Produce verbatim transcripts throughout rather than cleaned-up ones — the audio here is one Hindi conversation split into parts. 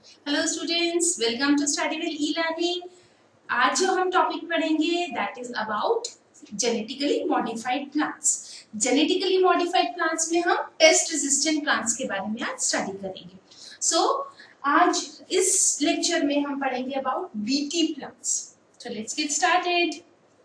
Hello students, welcome to Studywell e learning. आज जो हम टॉपिक पढ़ेंगे that is about genetically modified plants. Genetically modified plants में हम पेस्ट रेजिस्टेंट प्लांट्स के बारे में आज स्टडी करेंगे। सो so, आज इस लेक्चर में हम पढ़ेंगे about BT plants. So let's get started.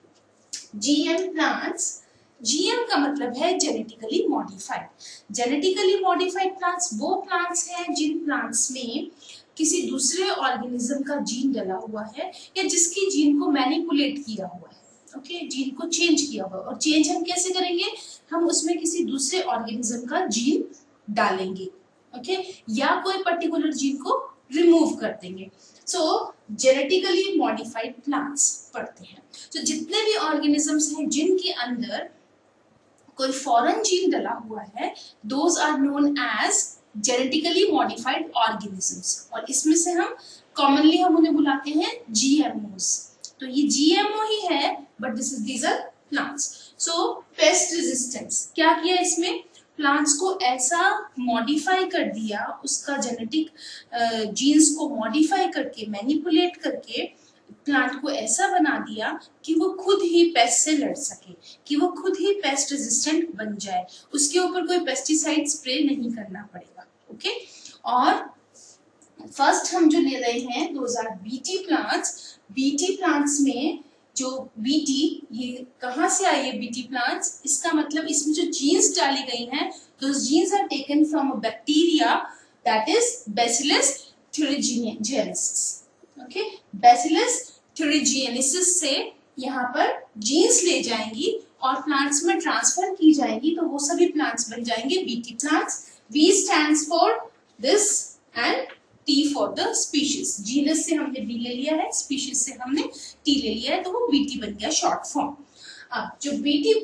GM plants, GM का मतलब है genetically modified. Genetically modified plants वो प्लांट्स हैं जिन प्लांट्स में किसी दूसरे ऑर्गेनिज्म का जीन डला हुआ है या जिसकी जीन को मैनिपुलेट किया हुआ है, ओके okay? जीन को चेंज किया हुआ। और चेंज हम कैसे करेंगे? हम उसमें किसी दूसरे ऑर्गेनिज्म का जीन डालेंगे, ओके okay? या कोई पर्टिकुलर जीन को रिमूव कर देंगे। सो जेनेटिकली मॉडिफाइड प्लांट्स पढ़ते हैं। तो so, जितने भी ऑर्गेनिजम्स हैं जिनके अंदर कोई फॉरेन जीन डला हुआ है, those are known as genetically modified organisms. और इसमें से हम कॉमनली हम उन्हें बुलाते हैं जीएमओस। तो ये जीएमओ ही है, but this is these are plants. So pest resistance क्या किया इसमें? प्लांट्स को ऐसा मॉडिफाई कर दिया, उसका जेनेटिक जीन्स को मॉडिफाई करके, मैनिपुलेट करके प्लांट को ऐसा बना दिया कि वो खुद ही पेस्ट से लड़ सके, कि वो खुद ही पेस्ट रेजिस्टेंट बन जाए, उसके ऊपर कोई पेस्टिसाइड स्प्रे नहीं करना पड़ेगा, ओके। और फर्स्ट हम जो ले रहे हैं those are BT plants. BT plants में जो बीटी, ये कहाँ से आई है बीटी प्लांट्स? इसका मतलब इसमें जो जीन्स डाली गई हैं, those genes are taken from a bacteria that is bacillus thuringiensis, okay. Bacillus thuringiensis से यहाँ पर जीन्स ले जाएंगी और प्लांट्स में ट्रांसफर की जाएंगी, तो वो सभी प्लांट्स बन जाएंगे BT plants. B stands for this and T for the species. Genus से हमने बी ले लिया है, स्पीशीज से हमने टी ले लिया है, तो वो बीटी बन गया शॉर्ट फॉर्म। अब जो बीटी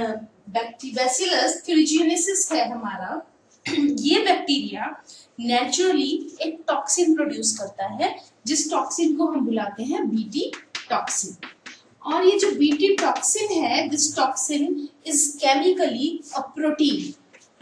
बैसिलस थ्यूरिजियनेसिस है हमारा, ये बैक्टीरिया नेचुरली एक टॉक्सिन प्रोड्यूस करता है, जिस टॉक्सिन को हम बुलाते हैं बीटी टॉक्सिन। और ये जो बीटी टॉक्सिन है, this toxin is chemically a protein.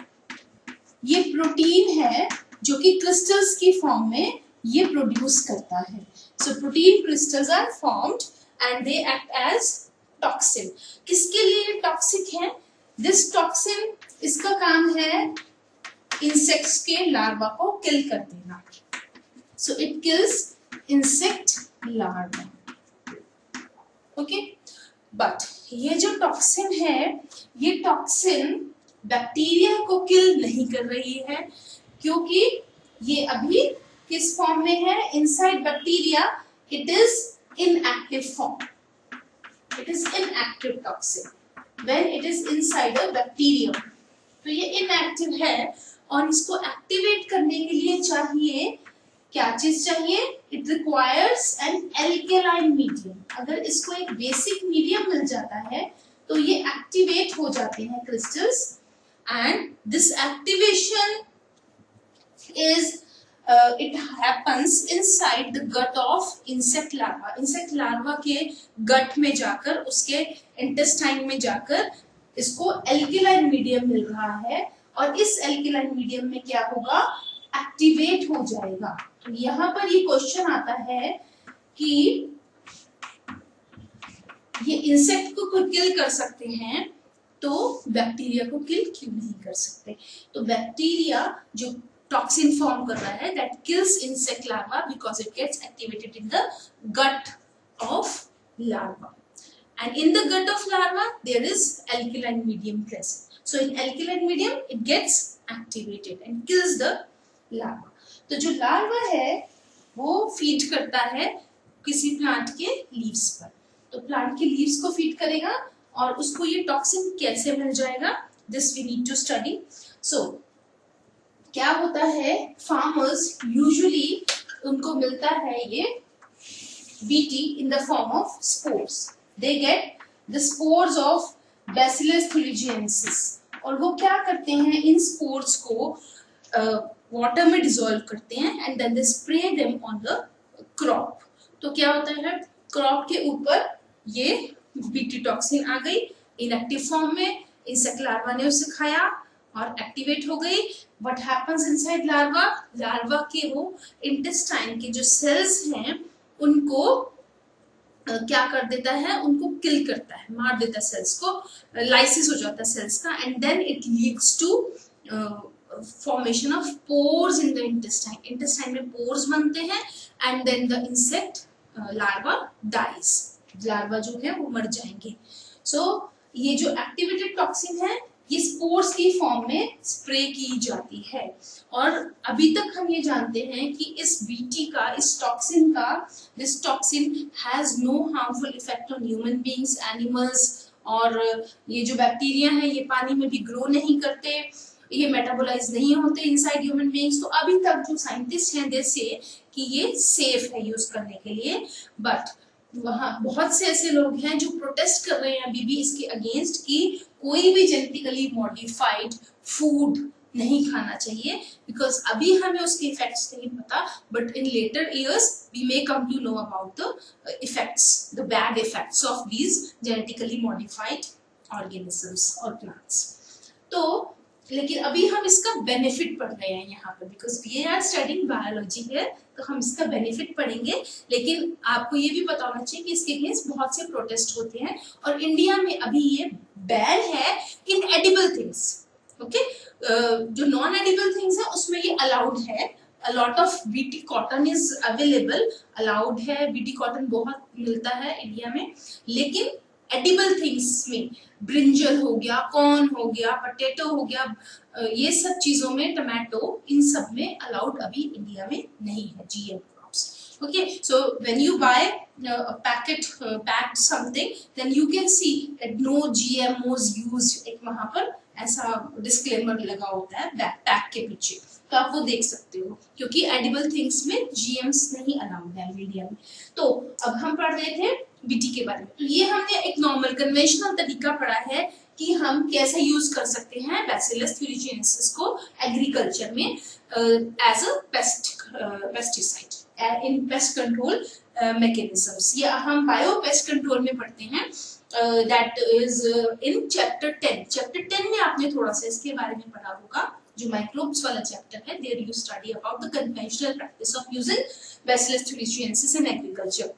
ये प्रोटीन है जो कि क्रिस्टल्स की फॉर्म में ये प्रोड्यूस करता है। So protein crystals are formed and they act as toxin. किसके लिए ये टॉक्सिक है? दिस टॉक्सिन, इसका काम है इंसेक्ट्स के लार्वा को किल कर देना। So it kills insect larva, okay. But ये जो टॉक्सिन है, ये टॉक्सिन बैक्टीरिया को किल नहीं कर रही है, क्योंकि ये अभी किस फॉर्म में है? Inside bacteria it is inactive form. It is inactive toxin when it is inside a bacterium. तो ये इनएक्टिव है और इसको एक्टिवेट करने के लिए चाहिए क्या चीज चाहिए? It requires an alkaline medium. अगर इसको एक बेसिक मीडियम मिल जाता है तो ये एक्टिवेट हो जाते हैं crystals, and this activation is it happens inside the gut of insect larva. Insect larva के गट में जाकर, उसके इंटेस्टाइन में जाकर इसको एल्केलाइन मीडियम मिल रहा है, और इस एल्केलाइन मीडियम में क्या होगा? एक्टिवेट हो जाएगा। तो यहाँ पर ये क्वेश्चन आता है कि ये इंसेक्ट को खुद किल कर सकते हैं, तो बैक्टीरिया को किल क्यों नहीं कर सकते? तो बैक्टीरिया जो टॉक्सिन फॉर्म कर रहा है, that kills insect larva because it gets activated in the gut of larva, and in the gut of larva there is alkaline medium present. So in alkaline medium it gets activated and kills the larva. तो जो लार्वा है वो फीड करता है किसी प्लांट के लीव्स पर, तो प्लांट के लीव्स को फीड करेगा और उसको ये टॉक्सिन कैसे मिल जाएगा? This we need to study. So क्या होता है, फार्मर्स यूजुअली उनको मिलता है ये BT in the form of spores. They get the spores of Bacillus thuringiensis, और वो क्या करते हैं? इन स्पोर्स को वाटर uh, में डिसॉल्व करते हैं and then they spray them on the crop. तो क्या होता है? क्रॉप के ऊपर ये बीटी टॉक्सिन आ गई इनएक्टिव फॉर्म में, इंसेक्ट लार्वा ने उसे खाया और एक्टिवेट हो गई। What happens inside larva, larva के वो इंटेस्टाइन के जो सेल्स हैं उनको uh, क्या कर देता है, उनको किल करता है, मार देता है सेल्स को, लाइसिस uh, हो जाता है सेल्स का, and then it leads to formation of pores in the intestine. Intestine में पोर्स बनते हैं and then the insect larva dies, larva जो है वो मर जाएंगे। सो so, ये जो एक्टिवेटेड टॉक्सिन है ये स्पोर्स की फॉर्म में स्प्रे की जाती है। और अभी तक हम ये जानते हैं कि इस बीटी का, इस टॉक्सिन का, this toxin has no harmful effect on human beings, animals, और ये जो बैक्टीरिया है ये पानी में भी ग्रो नहीं करते, ये मेटाबोलाइज नहीं होते इनसाइड ह्यूमन बीइंग्स। तो अभी तक जो साइंटिस्ट हैं दे से कि ये सेफ है यूज करने के लिए, बट वहाँ बहुत से ऐसे लोग हैं जो प्रोटेस्ट कर रहे हैं अभी भी इसके अगेंस्ट कि कोई भी जेनेटिकली मॉडिफाइड फूड नहीं खाना चाहिए, बिकॉज अभी हमें उसके इफेक्ट्स नहीं पता, but in later years we may come to know about the effects, the bad effects of these genetically modified organisms और प्लांट्स। तो लेकिन अभी हम इसका बेनिफिट पढ़ रहे हैं यहाँ पर, because we are studying biology है, तो हम इसका बेनिफिट पढ़ेंगे। लेकिन आपको ये भी पता होना चाहिए कि इसके अगेंस्ट बहुत से प्रोटेस्ट होते हैं, और इंडिया में अभी ये बैन है इन एडिबल थिंग्स। ओके, जो नॉन एडिबल थिंग्स है उसमें ये अलाउड है। A lot of BT cotton is available, allowed है, बीटी कॉटन बहुत मिलता है इंडिया में, लेकिन एडिबल थिंग्स में ब्रिंजल हो गया, कॉर्न हो गया, पोटैटो हो गया, ये सब चीजों में, टमाटो, इन सब में अलाउड अभी इंडिया में नहीं है GM crops. Okay, so when you buy a packet uh, packed something, then you can see that no G M Os used, एक वहां पर ऐसा डिस्क्लेमर लगा होता है बैक पैक के पीछे, तो आप वो देख सकते हो, क्योंकि एडिबल थिंग्स में जीएम्स नहीं अलाउड है इंडिया में। तो अब हम पढ़ रहे थे बीटी के बारे में। तो ये हमने एक नॉर्मल कन्वेंशनल तरीका पढ़ा है कि हम कैसे यूज कर सकते हैं बैसिलस thuringiensis को एग्रीकल्चर में as a pest pesticide in pest control mechanisms. ये हम बायो पेस्ट कंट्रोल में पढ़ते हैं, that is in chapter ten. Chapter ten में आपने थोड़ा सा इसके बारे में पढ़ा होगा, जो माइक्रोब्स वाला चैप्टर है, there you study about the conventional practice of using bacillus thuringiensis in agriculture.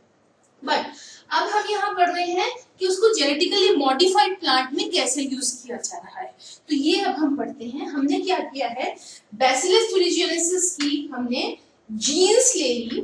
But अब हम यहाँ पढ़ रहे हैं कि उसको जेनेटिकली मॉडिफाइड प्लांट में कैसे यूज किया जा रहा है। तो ये अब हम पढ़ते हैं। हमने क्या किया है, बैसिलस thuringiensis की हमने जीन्स ले ली,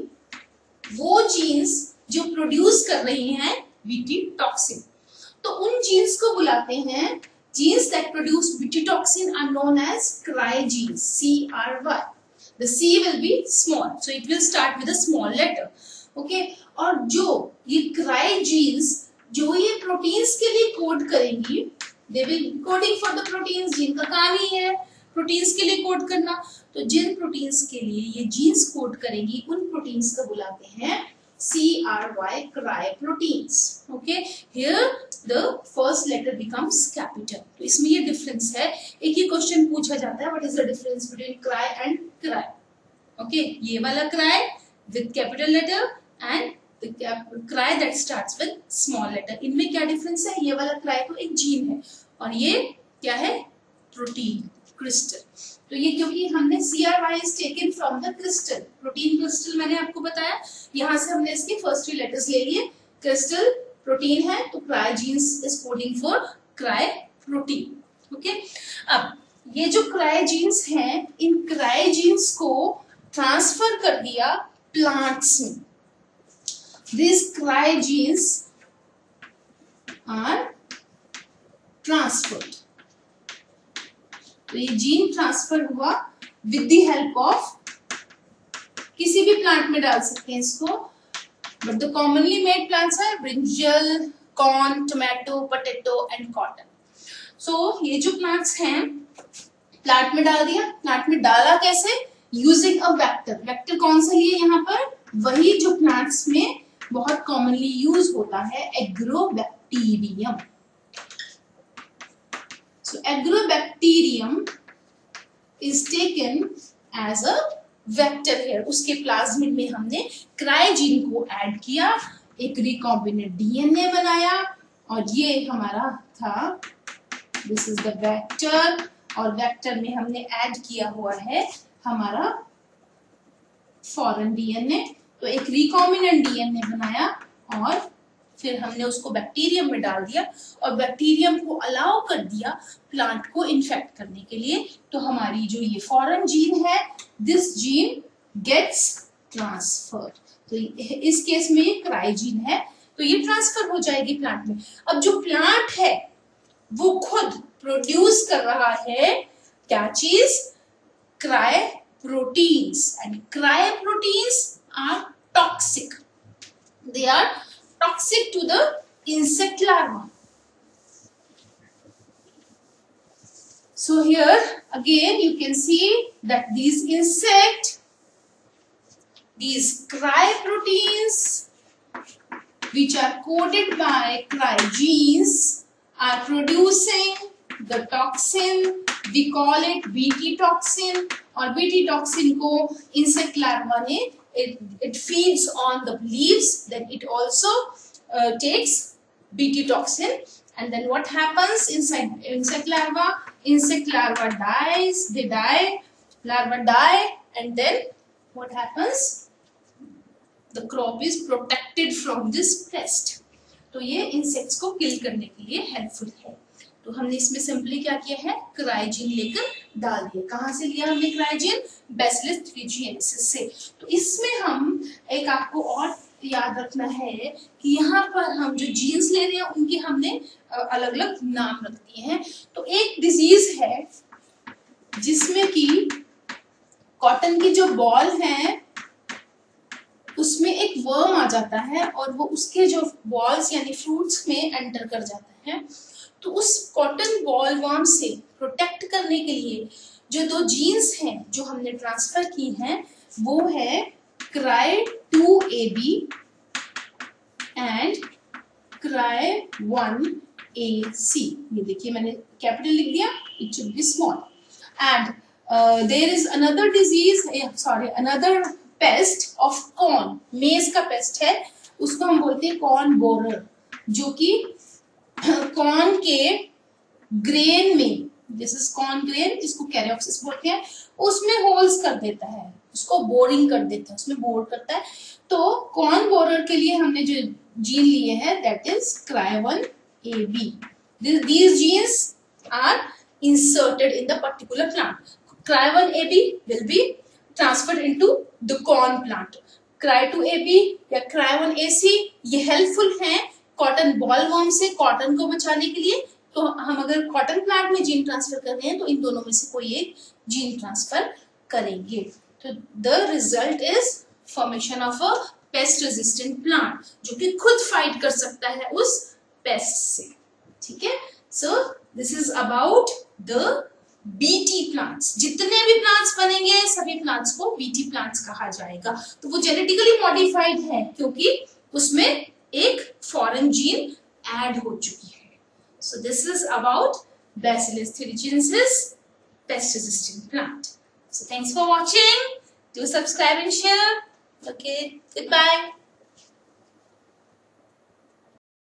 वो जीन्स जो प्रोड्यूस कर रही हैं बीटी टॉक्सिन। तो उन जीन्स को बुलाते हैं, genes that produce BT toxin are known as crygenes, C R Y. The C will be small, so it will start with a small letter. Okay okay? और जो ये crygenes जो ये प्रोटीन्स के लिए कोड करेंगी, they will coding for the proteins, जिनका काम ही है प्रोटीन्स के लिए कोड करना। तो जिन प्रोटीन्स के लिए ये जीन्स कोड करेंगी उन प्रोटीन्स को बुलाते हैं C R Y, cry proteins. Okay, here the first letter becomes capital. तो इसमें ये डिफरेंस है। एक ही क्वेश्चन पूछा जाता है, what is the difference between cry and cry? Okay, ये वाला cry with capital letter and the cry that starts with small letter. इनमें क्या डिफरेंस है? ये वाला cry तो एक जीन है और ये क्या है? Protein crystal. तो ये क्योंकि हमने C R Y is taken from the crystal, protein crystal मैंने आपको बताया, यहाँ से हमने इसके फर्स्ट थ्री लेटर्स ले लिए। क्रिस्टल प्रोटीन है तो crygenes is coding for cry protein. Okay, अब ये जो crygenes हैं, इन crygenes को ट्रांसफर कर दिया प्लांट्स में। These crygenes are transferred. तो ये जीन ट्रांसफर हुआ विद द हेल्प ऑफ, किसी भी प्लांट में डाल सकते हैं इसको, but the commonly made plants है brinjal, corn, tomato, potato and cotton. So ये जो प्लांट्स हैं प्लांट में डाल दिया। प्लांट में डाला कैसे? Using a vector. वेक्टर कौन सा लिए यहाँ पर? वही जो प्लांट्स में बहुत कॉमनली यूज होता है, agrobacterium. So agrobacterium is taken as a vector here. उसके प्लाज्मिड में हमने क्राइजीन को ऐड किया, एक रिकॉम्बिनेंट डीएनए बनाया और ये हमारा था, this is the vector और वेक्टर में हमने ऐड किया हुआ है हमारा फॉरेन डीएनए। तो एक रिकॉम्बिनेंट डीएनए बनाया और फिर हमने उसको बैक्टीरियम में डाल दिया और बैक्टीरियम को अलाउ कर दिया प्लांट को इन्फेक्ट करने के लिए। तो हमारी जो ये फॉरेन जीन है, दिस जीन गेट्स ट्रांसफर। तो इस केस में ये क्राइजीन है, तो ये ट्रांसफर हो जाएगी प्लांट में। अब जो प्लांट है वो खुद प्रोड्यूस कर रहा है क्या चीज? Cry proteins, and cryoproteins are toxic. They are toxic to the insect larva. So here again you can see that these insect, these cryoproteins which are coded by crygenes are producing the toxin. We call it BT toxin, और बीटी toxin को insect larva ने it, it feeds on the leaves, then it also uh, takes BT toxin, and then what happens inside insect larva? Insect larva dies, they die, larva die, and then what happens? The crop is protected from this pest. तो ये insects को kill करने के लिए helpful है। तो हमने इसमें सिंपली क्या किया है? क्राइजीन लेकर डाल दिया। कहाँ से लिया हमने क्राइजीन? बैसिलस थ्रीजिएनेसिस से। तो इसमें हम एक आपको और याद रखना है कि यहाँ पर हम जो जीन्स ले रहे हैं उनके हमने अलग अलग नाम रख दिए हैं। तो एक डिजीज है जिसमें कि कॉटन की जो बॉल है उसमें एक वर्म आ जाता है और वो उसके जो बॉल्स यानी फ्रूट्स में एंटर कर जाता है। तो उस कॉटन बॉल वर्म से प्रोटेक्ट करने के लिए जो दो जीन्स हैं जो हमने ट्रांसफर की हैं वो है cry two A B and cry one A C. ये देखिए मैंने कैपिटल लिख दिया, it should be small. And there is another disease, sorry another pest of corn, maize का पेस्ट है, उसको हम बोलते हैं कॉर्न बोरर, जो कि कॉर्न के ग्रेन में, दिस इज कॉर्न ग्रेन जिसको कैरियोप्सिस बोलते हैं, उसमें होल्स कर देता है, उसको बोरिंग कर देता है, उसमें बोर करता है। तो कॉर्न बोरर के लिए हमने जो जीन लिए हैं that is cry one A B. These genes are inserted in the particular plant. Cry one A B will be transferred into the corn plant. Cry two A B या क्राई वन ए सी ये हेल्पफुल हैं कॉटन बॉलवर्म से कॉटन को बचाने के लिए। तो हम अगर कॉटन प्लांट में जीन ट्रांसफर कर रहे हैं तो इन दोनों में से कोई एक जीन ट्रांसफर करेंगे। तो the result is formation of a pest resistant plant जो कि खुद फाइट कर सकता है उस पेस्ट से। ठीक है, so this is about the BT plants. जितने भी प्लांट्स बनेंगे सभी प्लांट्स को बीटी प्लांट्स कहा जाएगा। तो वो जेनेटिकली मॉडिफाइड है क्योंकि उसमें एक फॉरेन जीन ऐड हो चुकी है। So this is about Bacillus thuringiensis pest resistant plant. So thanks for watching. Do subscribe and share. Okay, goodbye.